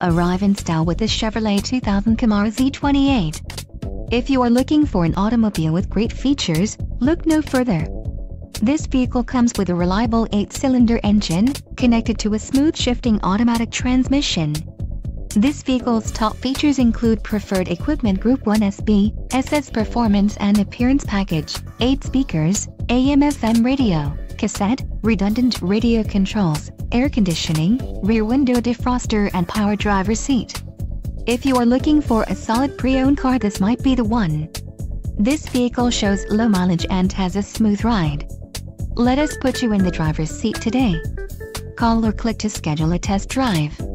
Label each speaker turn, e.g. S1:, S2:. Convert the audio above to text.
S1: Arrive in style with the Chevrolet 2000 Camaro Z28. If you are looking for an automobile with great features, look no further. This vehicle comes with a reliable 8-cylinder engine, connected to a smooth shifting automatic transmission. This vehicle's top features include Preferred Equipment Group 1SB, SS Performance and Appearance Package, 8 speakers, AM/FM radio, cassette, redundant radio controls, air conditioning, rear window defroster and power driver seat. If you are looking for a solid pre-owned car, this might be the one. This vehicle shows low mileage and has a smooth ride. Let us put you in the driver's seat today. Call or click to schedule a test drive.